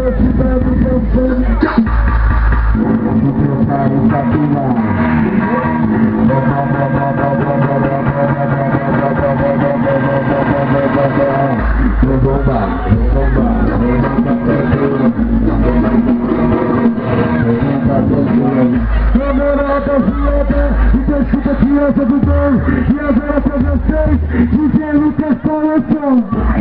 Criança do bem, e agora pra vocês, DJ Lucas Coleção.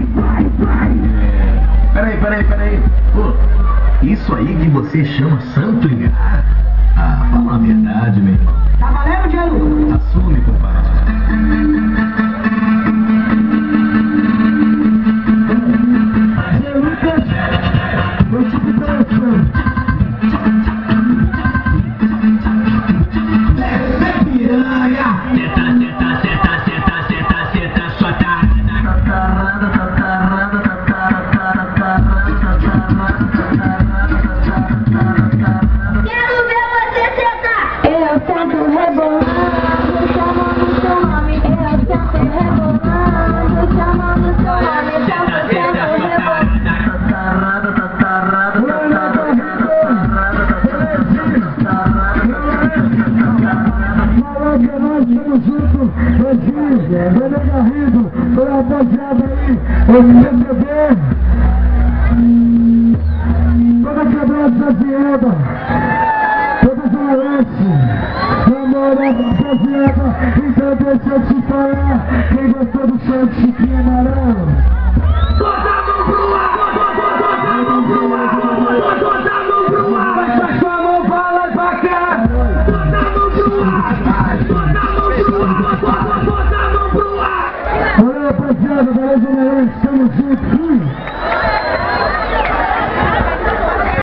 Peraí. Pô, isso aí que você chama santo engar? Ah, fala a verdade, meu irmão. Tá valendo, Diego? Assume, compadre. DJ Lucas, meu tipo de coração. René Garrido, toda a rapaziada aí, MCB, toda a quebrada da Vieda, toda a Zona Leste, namora, rapaziada, então deixa eu te falar, quem gostou do chão